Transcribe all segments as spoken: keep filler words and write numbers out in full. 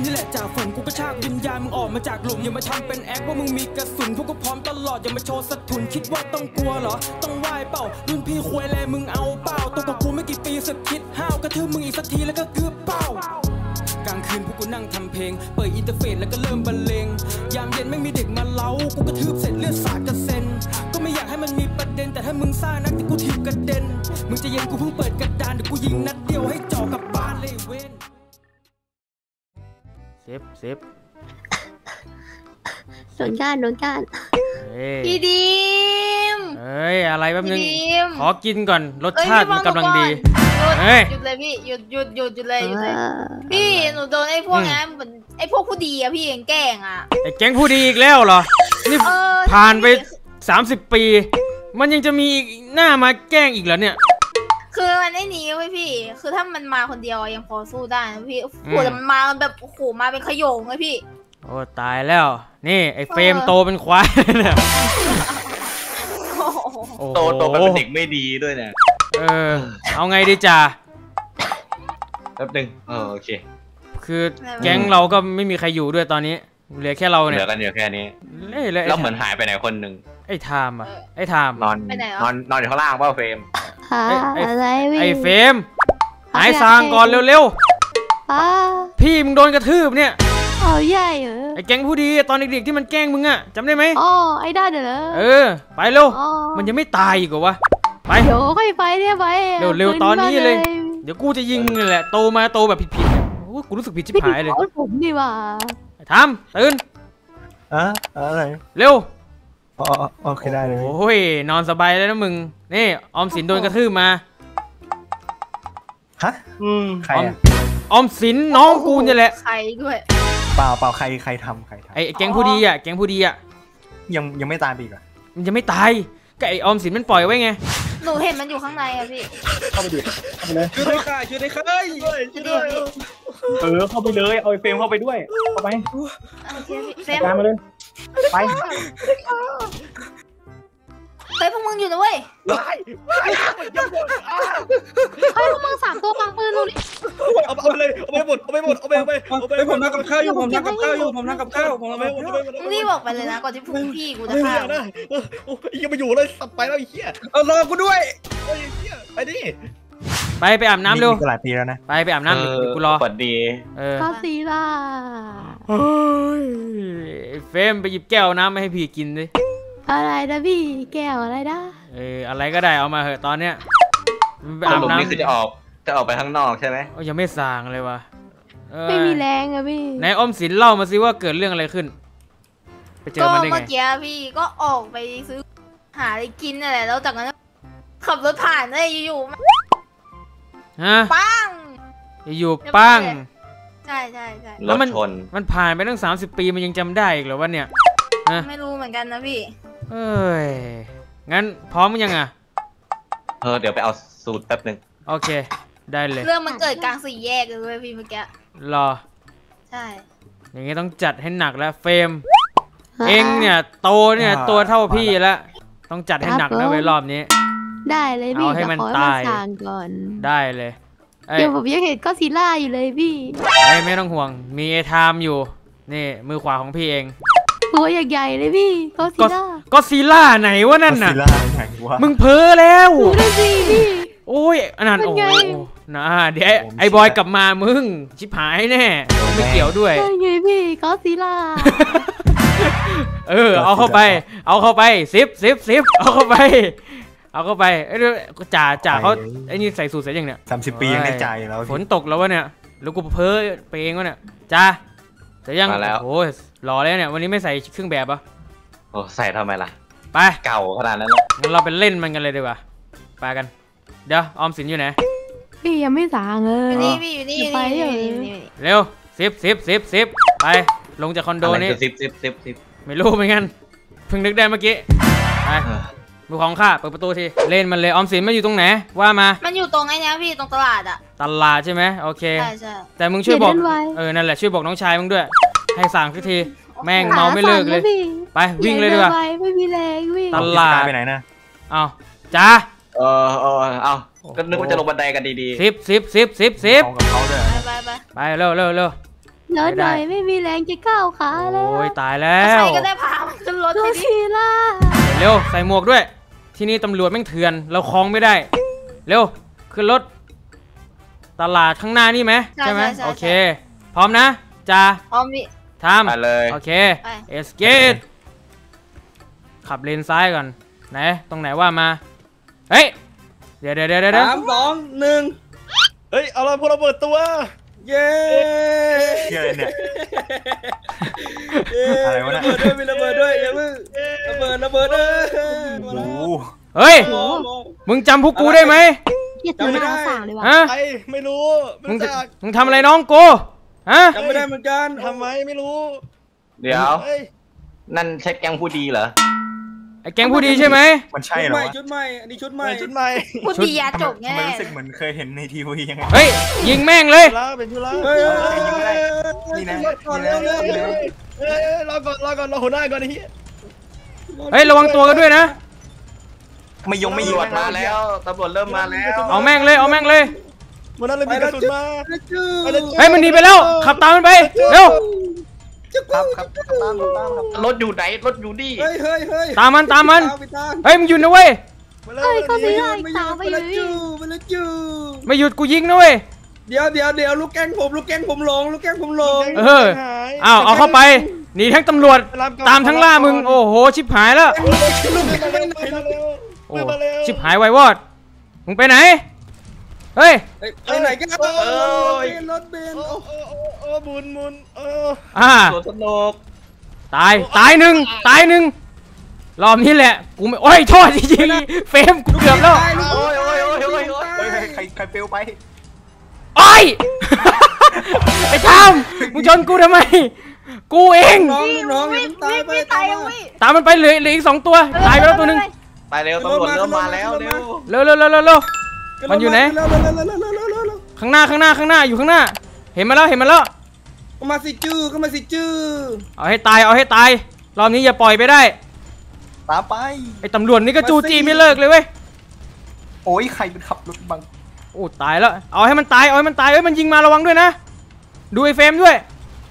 นี่แหละจากฝันกูกระชากวิญญาณมึงออกมาจากหลุมอย่ามาทำเป็นแอคว่ามึงมีกระสุนพวกกูพร้อมตลอดอย่ามาโชว์สะทุนคิดว่าต้องกลัวเหรอต้องไหวเปล่ารุ่นพี่ควยแลมึงเอาเปล่าตัวกับกูไม่กี่ปีสึกคิดห้าวกระทืบมึงอีกสักทีแล้วก็เกือบเป้ากลางคืนพวกกูนั่งทำเพลงเปิดอินเทอร์เฟซแล้วก็เริ่มบรรเลงยามเย็นไม่มีเด็กมาเล้ากูกระทืบเสร็จเลือดสาดกระเซ็นก็ไม่อยากให้มันมีประเด็นแต่ถ้ามึงซ่านักที่กูถีบกระเด็นมึงจะเย็นกูเพิ่งเปิดกระดานเดี๋ยวกูยิงนัดเดียวให้จ่อกับบ้านเลยเว้นเซฟเซฟโดนก้านโดนก้านพี่ดิมเอ้ยอะไรแป๊บนึงขอกินก่อนรสชาติมันกำลังดีหยุดเลยพี่หยุดหยุดหยุดหยุดเลยหยุดเลยพี่หนูโดนไอ้พวกนั้นเหมือนไอ้พวกผู้ดีอะพี่ยังแกล้งอะไอ้แก๊งผู้ดีอีกแล้วเหรอนี่ผ่านไปสามสิบปีมันยังจะมีหน้ามาแกล้งอีกเหรอเนี่ยคือมันไอ้นี้เว้ยพี่คือถ้ามันมาคนเดียวยังพอสู้ได้นะพี่โอ้โหแต่มันมาแบบโอ้โหมาเป็นขโยงเลยพี่โอ้ตายแล้วนี่ไอ้เฟรมโตเป็นควายเนี่ยโตโตเป็นเด็กไม่ดีด้วยเนี่ยเออเอาไงดีจ่าแป๊บนึงเออโอเคคือแก๊งเราก็ไม่มีใครอยู่ด้วยตอนนี้เหลือแค่เราเนี่ยเหลือกันอยู่แค่นี้แล้วเหมือนหายไปไหนคนหนึ่งไอ้ไทม์อะไอ้ไทม์นอนนอนนอนอยู่ข้างล่างเปล่าเฟรมอะไรไอ้เฟรมหายซางก่อนเร็วๆพี่มึงโดนกระทืบเนี่ยอ๋อใหญ่เหรอไอ้แก๊งผู้ดีตอนเด็กๆที่มันแกล้งมึงอะจำได้ไหมอ๋อไอ้ได้เด้อเออไปเร็วมันยังไม่ตายอีกเหรอวะไปเดี๋ยวค่อยไปเนี่ยไปเร็วๆตอนนี้เลยเดี๋ยวกูจะยิงเลยแหละโตมาโตแบบผิดๆโอ้กูรู้สึกผิดชิบหายเลยผมนี่ว่าทำตื่นอะอะไรเร็วอ๋อโอเคได้เลยโอ้ยนอนสบายแล้วนะมึงนี่ออมสินโดนกระทืบมาฮะอืมใครออมสินน้องกูเนี่ยแหละใครด้วยเปล่าเปล่าใครใครทำใครทำไอ้แก๊งผู้ดีอ่ะแก๊งผู้ดีอ่ะยังยังไม่ตายอีกอ่ะมันยังไม่ตายก็ไอ้ออมสินมันปล่อยไว้ไงหนูเห็นมันอยู่ข้างในอะพี่เข้าไปดิเข้าไปเลยช่วยด้วยค่ะช่วยด้วยค่ะช่วยด้วยเออเข้าไปเลยเอาไอ้เฟรมเข้าไปด้วยเข้าไปเฟรมตามมาเลยไปเฮ้ยพวกมึงอยู่นะเว้ยไล่ไล่ยังหมดเฮ้ยพวกมึงสามตัวปังปืนลูกเอาไปเลยเอาไปหมดเอาไปหมดเอาไปเอาไปเอาไปผมนั่งกับข้าวอยู่ผมนั่งกับข้าวอยู่ผมนั่งกับข้าวผมเอาไปหมดเอาไปหมดรีบบอกไปเลยนะก่อนที่พวกพี่กูจะฆ่าได้ยังมาอยู่เลยสับไปแล้วไอ้เหี้ยเอารอกูด้วยไอ้เหี้ยไปดิไปไปอาบน้ำเร็วหลายปีแล้วนะไปไปอาบน้ำกูรอสวัสดีเออก็สีล่ะเฮ้ยเฟรมไปหยิบแก้วน้ำมาให้พี่กินดิอะไรนะพี่แก้วอะไรนะเอออะไรก็ได้เอามาเหอะตอนเนี้ยไปอาบน้ำนี่คือจะออกจะออกไปข้างนอกใช่ไหมยังไม่สางเลยวะไม่มีแรงอะพี่นายอมสินเล่ามาสิว่าเกิดเรื่องอะไรขึ้นไปเจอมันได้ไงก็เมื่อกี้พี่ก็ออกไปซื้อหาอะไรกินอะไรแล้วจากนั้นขับรถผ่านได้อยู่ฮะปังอยู่ปังใช่ใช่ใช่แล้วมันมันผ่านไปตั้งสามสิบปีมันยังจำได้อีกเหรอวะเนี่ยไม่รู้เหมือนกันนะพี่เอ้ยงั้นพร้อมยังอ่ะเออเดี๋ยวไปเอาสูตรแป๊บหนึ่งโอเคได้เลยเรื่องมันเกิดกลางสี่แยกเลยพี่เมื่อกี้รอใช่อย่างงี้ต้องจัดให้หนักแล้วเฟรมเองเนี่ยโตเนี่ยตัวเท่าพี่แล้วต้องจัดให้หนักนะเว้ยรอบนี้ได้เลยพี่เอาให้มันตายก่อนได้เลยเดี๋ยวผมยังเห็นก็ซีล่าอยู่เลยพี่ไม่ต้องห่วงมีไอ้ไทม์อยู่นี่มือขวาของพี่เองตัวใหญ่ๆเลยพี่ก็ซีล่าก็ซีล่าไหนวะนั่นน่ะมึงเพ้อแล้วดูสิพี่โอ้ยอันนั้นโอ้นะเดี๋ยวไอ้บอยกลับมามึงชิบหายแน่ไม่เกี่ยวด้วยไงพี่ก็ซีล่าเออเอาเข้าไปเอาเข้าไปซิปซิปซิปเอาเข้าไปเอาเข้าไปไอ้จ่าจ่าเขาไอ้นี่ใส่สูทเสร็จยังเนี่ยสามสิบปียังในใจแล้วฝนตกแล้ววะเนี่ยแล้วกูเพ้อไปเองวะเนี่ยจ่าเสร็จยังโอ้ยรอแล้วเนี่ยวันนี้ไม่ใส่เครื่องแบบอ่ะโอ้ใส่ทำไมล่ะไปเก่าขนาดนั้นงั้นเราไปเล่นมันกันเลยดีกว่าไปกันเดี๋ยวออมสินอยู่ไหนพี่ยังไม่สั่งเลยนี่พี่อยู่นี่ไปเร็วซิปซิปซิปซิปไปลงจากคอนโดนี้ซิปซิปซิปซิปไม่รู้เหมือนกันเพิ่งนึกได้เมื่อกี้ไปมือของข้าเปิดประตูทีเล่นมันเลยออมสินมันอยู่ตรงไหนว่ามามันอยู่ตรงไอ้นี้พี่ตรงตลาดอะตลาดใช่ไหมโอเคใช่ใช่แต่มึงช่วยบอกเออนั่นแหละช่วยบอกน้องชายมึงด้วยให้สั่งสักทีแม่งเมาไม่เลิกเลยไปวิ่งเลยดีกว่าไม่มีแรงวิ่งตลาดไปไหนนะเอาจ้าเออเออเอาก็นึกว่าจะลงบันไดกันดีๆซิปซิปซิปซิปซิปไปไปไปเร็วเร็วเร็วเดินหน่อยไม่มีแรงจะก้าวขาแล้วโอ้ยตายแล้วใครก็ได้พามันขึ้นรถก็ทีซีนี้ล่าเร็วใส่หมวกด้วย ที่นี่ตำรวจแม่งเถื่อนเราคล้องไม่ได้ เร็วขึ้นรถตลาดข้างหน้านี่ไหมใช่ไหมโอเค พร้อมนะจ้าอ๋อมีทำไปเลยโอเคไปเอสเกตขับเลนซ้ายก่อนไหนตรงไหนว่ามาเฮ้ยเดี๋ยวเดี๋ยวเดี๋ยวเดี๋ยวสามสองหนึ่งเฮ้ยเอาเราพวกเราเปิดตัวเย้เหี้ยอะไรเนี่ยเย้อะไรวะเนี่ยระเบิดด้วยมีระเบิดด้วยอย่าเพิ่งระเบิดระเบิดเออมาโอ้แล้วโหเฮ้ยโอ้โหมึงจำพวกกูได้ไหมเกียรติหน้าสั่งเลยว่ะฮะไอไม่รู้ไม่มึงรู้จักมึงทำอะไรน้องกูฮะจำไม่ได้เหมือนกันทำไมไม่รู้เดี๋ยวเฮ้ยนั่นใช่แก๊งผู้ดีเหรอไอ้แก๊งผู้ดีใช่ไหมมันใช่ชุดเหรใหอม่วะชุดใหม่อันนี้ชุดใหม่ชุดใหม่พูดดียาจบทำแน่ไมรู้สึกเหมือนเคยเห็นในทีวียังไงเฮ้ยยิงแม่งเลยชุฬาเป็นชุฬาเฮ้ยเฮ้ยเฮ้ยนี่นะก่อนนี่เร็นะวเร็วนี่เร็วนะเฮ้ยรอก่อนรอก่อนรอหัวหน้าก่อนไอ้เหี้ยเฮ้ยระวังตัวกันด้วยนะไม่ยงไม่ตำยิรง วจแม่งมาแล้วตำรวจเริ่มมาแล้วเอาแม่งเลยเอาแม่งเลยวันนั้นเลยมีกระสุนมาไปแล้วจื้อไปแล้วเฮ้ยมันหนีไปแล้วขับตามมันไปเร็วครับครับตามตามครับรถอยู่ไหนรถอยู่นี่เฮ้ยเฮ้ยเฮ้ยตามมันตามมันไปตามเฮ้ยมึงหยุดนะเว้ยมาแล้วเอ้ยก็ซีมาล่าแล้วอีกตามไปไปอแล้วยู่จื้อไปแล้วจื้อไม่หยุดกูยิงนะเว้ยเดี๋ยวเดี๋ยวเดี๋ยวลูกแก๊งผมลูกแก๊งผมหลงลูกแก๊งผมหลงเออ อ้าวเอาเข้าไปหนีทั้งตำรวจตามทั้งล่ามึงโอ้โหชิบหายแล้วลูกมาแก๊งแล้วไปไหนมาแล้วโอ้มาแล้วชิบหายไววอดมึงไปไหนเฮ้ยเฮ้ยไปไหนกันรถเบนรถเบนโอ้โอ้โอ้โอ้โอ้บุญบุญเอออ่าสวนสนุกตายตายหนึ่งตายหนึ่งรอบนี้แหละกูไม่โอ้ยโทษจริงๆเฟรมกูเกือบแล้วโอ้ยโอ้ยโอ้ยโอ้ยโอ้ยเฮ้ยเฮ้ยใครใครเปลวไปโอ้ย ไอ้ทามมึงชนกูทำไมกูเองน้องน้องวิ่งตายวิ่งไปวิ่งตาตาย ยไปวิ่งตามมันไปเหลือเหลืออีกสองตัวตายไปแล้วตัวหนึ่งไปเร็วตำรวจเริ่มมาแล้วเร็วเร็วเร็วเร็วเร็วเร็ว มันอยู่ไหนเร็วเร็วเร็วเร็วเร็วเร็วเร็วเร็วข้างหน้าข้างหน้าข้างหน้าอยู่ข้างหน้า เห็นมาแล้วเห็นมาแล้วเข้ามาสิจื้อเข้ามาสิจื้อเอาให้ตายเอาให้ตายรอบนี้อย่าปล่อยไปได้ตามไปไอ้ตำรวจนี่ก็จูจี้ไม่เลิกเลยเว้ยโอ้ยใครเป็นขับรถบังโอ้ตายแล้วเอาให้มันตายเอาให้มันตายเอ้ยมันยิงมาระวังด้วยนะดูไอ้เฟรมด้วย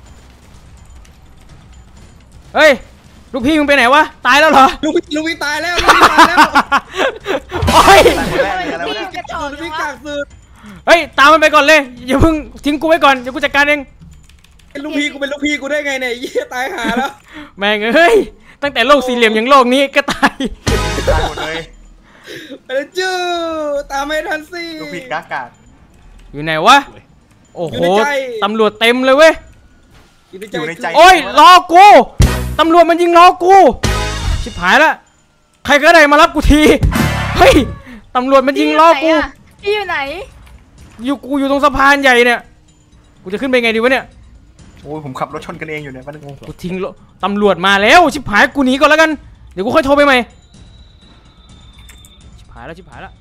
เฮ้ยลูกพี่มึงไปไหนวะตายแล้วเหรอลูกพี่ลูกพี่ตายแล้วลูกพี่ตายแล้วโอ้ยตายคนแรกเลยอะไรวะพี่เนี่ยกระจอกลูกเลพี่ยวะกากสืบเฮ้ยตามมันไปก่อนเลยอย่าเพิ่งทิ้งกูไว้ก่อนเดี๋ยวกูจัดการเองเป็นลูกพี่กูเป็นลูกพี่กูได้ไงเนี่ยเยี่ยตายหาแล้วแม่งเอ้ยตั้งแต่โลกสี่เหลี่ยมอย่างโลกนี้ก็ตายตายหมดเลยไปแล้วจื้อตามไม่ทันสิลูกพี่กากาดอยู่ไหนวะโอ้อยู่โหในใจตำรวจเต็มเลยเว้ยอยู่ในใจโอ้ยรอกูตำรวจมันยิงรอกูชิบหายละใครก็ได้มารับกูทีเฮ้ยตำรวจมันยิงรอกูพี่อยู่ไหนอยู่กูอยู่ตรงสะพานใหญ่เนี่ยกูจะขึ้นไปไงดีวะเนี่ยโอ้ยผมขับรถชนกันเองอยู่เนี่ยป้านึงกูทิ้งรถตำรวจมาแล้วชิบหายกูหนีก่อนแล้วกันเดี๋ยวกูค่อยโทรไปใหม่ชิบหายแล้วชิบหายแล้ว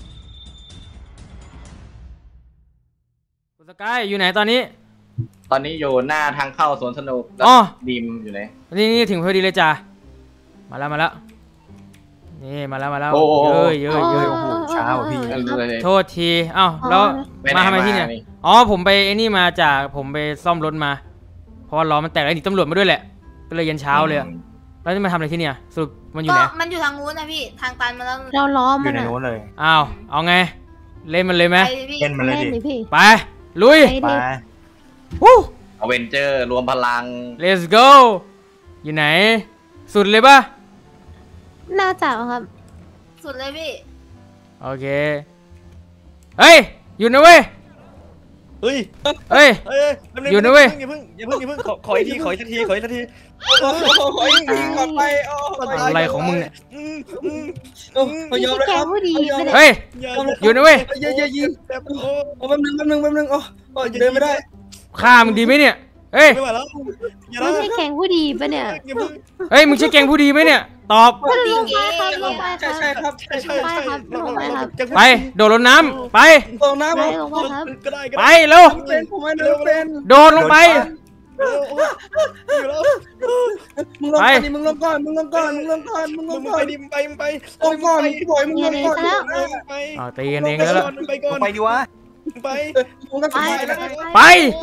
คุณสกายอยู่ไหนตอนนี้ตอนนี้อยู่หน้าทางเข้าสวนสนุกอ๋อดีมอยู่ไหนนี่นี่ถึงพอดีเลยจ้ามาแล้วมาแล้วนี่มาแล้วมาแล้วโอ้โหเย้ยเย้ยเย้ยโอ้โหช้าว่ะพี่โทษทีเอ้าแล้วไปไหนมาทำไมที่เนี่ยมานี่อ๋อผมไปไอ้นี่มาจากผมไปซ่อมรถมาเพราะว่าล้อมันแตกไอ้หนีตำรวจมาด้วยแหละก็เลยยันเช้าเลยอะแล้วจะมาทำอะไรที่เนี่ยสรุปมันอยู่ก็ไหนมันอยู่ทางนู้นนะพี่ทางตันมาแล้วเราล้อมอมัยู่นในอะโน้นเลยอ้าวเอาไงเล่นมันเลยไหมไปพี่เล่นมันเลยเล่นดิดิพี่ไปลุยไปไปดิวู้อเวนเจอร์รวมพลัง let's go อยู่ไหน สุดเลยป่ะน่าจะครับสุดเลยพี่โอเคเฮ้ยอยู่นะเว้ยเฮ้ยเฮ้ยเฮ้ยแป๊บงอยู่นะเว้ยอย่าเพิ่งอย่าเพิ่งอย่าเพิ่งขอขออีกทีขออีกทีขออีกทีโอ้โหยิงก่อนไปโอ้โหอะไรของมึงเนี่ยอืมอืมโอ้ยยอมแล้วแกครับผู้ดีไปเลยเฮ้ยอย่าอยู่นะเว้ยเยอะๆยิงแบบโอ้โอ้แป๊บนึงแป๊บนึงแป๊บนึงโอ้โอ้เดินไม่ได้ฆ่ามึงดีไหมเนี่ยเฮ้ยไม่ไหวแล้วอย่าไม่ละใช่แกงผู้ดีปะเนี่ยอย่าเพิ่งเฮ้ยมึงใช่แกงผู้ดีไหมเนี่ยตอบลงไปครับลงไปคใช่รับใช่ครับใช่ใช่ใช่ใช่ไปครับลงไปครับจะไปโดดลงน้ำไปตรงน้ำไปผมลงไปครับก็ได้ก็ไปได้เร็วเป็นผมไม่ได้เป็นโดดลงไปเร็วโอ้ยอยู่แล้วมึงลงก่อนดิมึงลงก่อนมึงลงก่อนมึงลงก่อนมึงลมึงงก่ไปอนดิมึงไปมึงไปลงก่อนพี่บอยมึงลงก่อนมึงไปอ๋อตีกันเองแล้วล่ะมึงไปก่อนลงไปดิวะไปกูต้องไปไปแล้วไป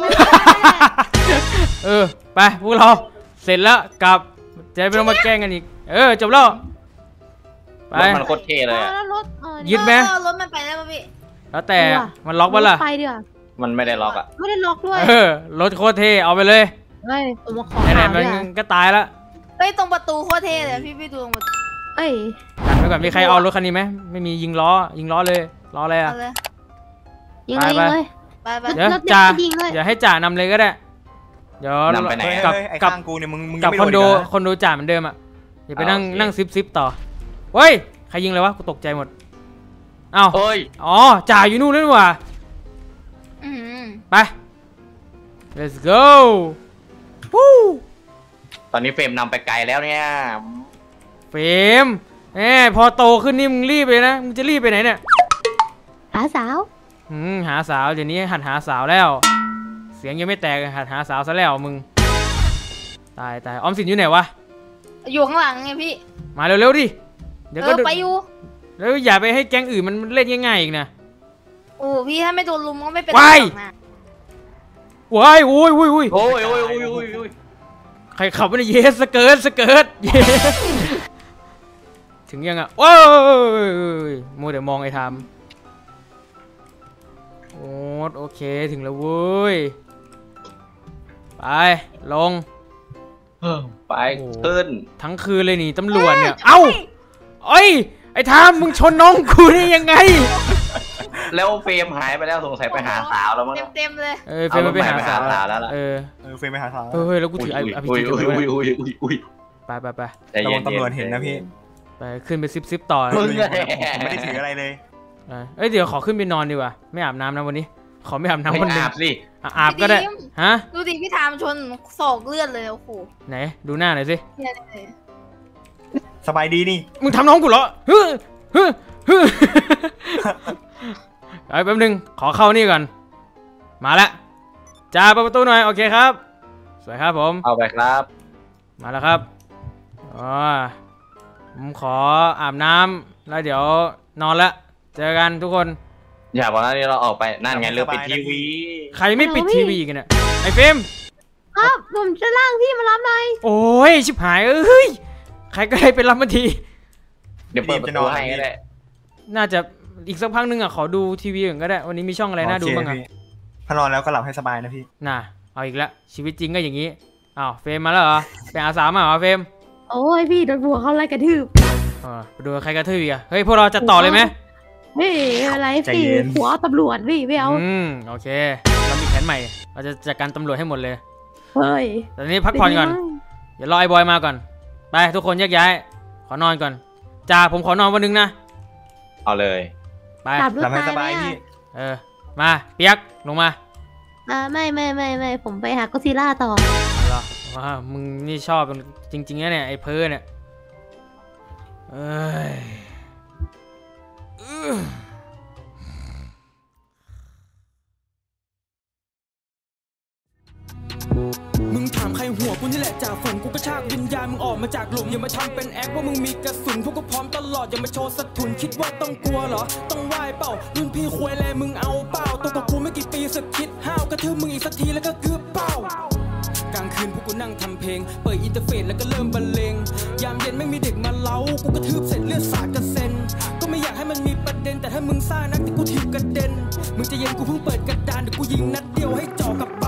เออไปพวกเราเสร็จแล้วกลับจะไม่ต้องมาแกล้งกันอีกเออจบแล้วไปรถมันโคตรเท่เลยอะแล้วรถเออยึดไหมเออรถมันไปได้ป่ะพี่แล้วแต่มันล็อกปะล่ะไปดีกว่ามันไม่ได้ล็อกอะไม่ได้ล็อกด้วยเออรถโคตรเท่เอาไปเลยเฮ้ยผมมาขอไหนถามๆด้มัวยนก็ตายแล้วเฮ้ยตรงประตูโคตรเท่เลยพี่พี่ดูตรงประตูเอ้ยกันไว้ก่อนมีใครเอารถคันนี้ไหมไม่มียิงล้อยิงล้อเลยล้ออะไรอ่ะเอาเลยยิงเลยยิงเลยไปไปเดี๋ยวรถเด็กจ่าก็ยิงเลยอย่าให้จ่านำเลยก็ได้เดี๋ยวนำไปไหนเฮ้ยอะกับเฮ้ยไอ้กับข้างกูเนี่ยมึงมึงกับยังคอนไม่โดโดนอีกเหรอคอนโดจ่าเหมือนเดิมอ่ะอย่าไปนั่งโอเคนั่งซิปซิปต่อเฮ้ยใครยิงเลยวะกูตกใจหมดเอ้าเฮ้ยอ๋อจ่าอยู่นู่นเลยนี่หว่าอืมไป let's go วู้ตอนนี้เฟรมนำไปไกลแล้วเนี่ยเฟรมแหมพอโตขึ้นนี่มึงรีบเลยนะมึงจะรีบไปไหนเนี่ยหาสาวอืมหาสาวเดี๋ยวนี้หัดหาสาวแล้ว เสียงยังไม่แตกหัดหาสาวซะแล้วมึงตายตายออมสินอยู่ไหนวะอยู่ข้างหลังไงพี่มาเร็วๆดิเดี๋ยวเอก็อไปอยู่แล้วอย่าไปให้แก๊งอื่นมันเล่นง่ายๆอีกนะโอ้พี่ถ้าไม่โดนลุมก็ไม่เป็นว้ายหรอกนะว้ายโอ้ยโอ้ยโอ้ยโอ้ยโอ้ยโอ้ยโอ้ยโอ้ยใครขับวะเนี่ยเยสสเกิร์ตสเกิร์ตเยสถึงยังอ่ะว้าวมัวแต่มองไอ้ทามโอ้โอเคถึงแล้วเว้ยไปลงไปขึ้นทั้งคืนเลยนี่ตำรวจเนี่ยเอ้าเอ้ยไอ้ทามมึงชนน้องกูได้ยังไงแล้วเฟรมหายไปแล้วสงสัยไปหาสาวแล้วมั้งเต็มเต็มๆเลยเออเฟรมมันไปหาสาวเอารถใหม่ไปหาสาวแล้วล่ะเออเออเฟรมไปหาสาวเฮ้ยแล้วกูถือไอพีอุ้ยจีอุ้ยอุ้ยอุ้ยอุ้ยอุ้ยไปไปไปใจระเย็วัน งตำรวจเห็นนะพี่ไปขึ้นไปซิปซิปต่อมึงไงผมไม่ได้ถืออะไรเลยเออเอ้ยเดี๋ยวขอขึ้นไปนอนดีกว่าไม่อาบน้ำนะวันนี้ ขอไม่อาบน้ำไม่วันหนึงอาบสิอ่ะอาบก็ได้ฮะดูดิพี่ทามชนศอกเลือดเลยโอ้โหไหนดูหน้าหน่อยสิเนี่ยเลยสบายดีนี่มึงทำน้องกูเหรอฮึฮึฮึไอ้แป๊บนึงขอเข้านี่ก่อนมาละจ่าเปิดประตูหน่อยโอเคครับสวยครับผมเอาไปครับมาแล้วครับอ๋อผมขออาบน้ำแล้วเดี๋ยวนอนละเจอกันทุกคนอย่าบอกนะนี่เราออกไปนั่นไงเรือปิดทีวีใครไม่ปิดทีวีกันเนี่ยไอ้เฟรมครับผมจะล่างพี่มารับหน่อยโอ้ยชิบหายเอ้ยใครก็ได้ไปรับมาทีเดี๋ยวเปิดประตูให้ก็ได้น่าจะอีกสักพักนึงอ่ะขอดูทีวีก่อนก็ได้วันนี้มีช่องอะไรน่าดูบ้างอ่ะโอเคพี่ถ้านอนแล้วก็หลับให้สบายนะพี่น่ะเอาอีกแล้วชีวิตจริงก็อย่างนี้อ้าวเฟรมมาแล้วเหรอไปอาสามาเหรอเฟรมโอ้ยพี่โดนบัวเขาไล่กระทืบอ่าไปดูใครกระทืบอีกอ่ะเฮ้ยพวกเราจะต่อเลยไหมเฮ้ยอะไรพี่หัวตำรวจพี่ไม่เอาอืมโอเคเรามีแผนใหม่เราจะจัดการตำรวจให้หมดเลยเฮ้ยตอนนี้พักผ่อนก่อนเดี๋ยวรอไอ้บอยมาก่อนไปทุกคนแยกย้ายขอนอนก่อนจ่าผมขอนอนวันนึงนะเอาเลยไปหลับรถหลับให้ตายสไหมบายพี่อ่ะเออมาเปียกลงมาอ่าไม่ไม่ไม่ไม่ผมไปหาก็ซิล่าต่อเอาเหรอว้ามึงนี่ชอบจริงๆนะเนี่ยไอ้เพ้อเนี่ยเอ้ยอื้อมึงถามใครหัวกูนี่แหละจากฝันกูกระชากวิญญาณมึงออกมาจากหลุมอย่ามาทำเป็นแอคว่ามึงมีกระสุนพวกกูพร้อมตลอดอย่ามาโชว์สะทุนคิดว่าต้องกลัวเหรอต้องไหวเปล่ารุ่นพี่ควยแลมึงเอาเปล่าตัวกับกูไม่กี่ปีสึกคิดห้าวกระทืบมึงอีกสักทีแล้วก็คือเป้ากลางคืนพวกกูนั่งทำเพลงเปิดอินเทอร์เฟซแล้วก็เริ่มบรรเลงยามเย็นไม่มีเด็กมาเล้ากูกระทืบเสร็จเลือดสาดกระเซ็นก็ไม่อยากให้มันมีประเด็นแต่ถ้ามึงซ่านักที่กูถีบกระเด็นมึงจะเย็นกูเพิ่งเปิดกระดานเดี๋ยวกูยิงนัดเดียวให้จ่อกับ